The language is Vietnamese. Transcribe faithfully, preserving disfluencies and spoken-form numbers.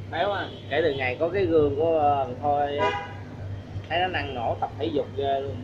béo á, kể từ ngày có cái gương của ờ, thôi á, thấy nó năng nổ tập thể dục ghê luôn.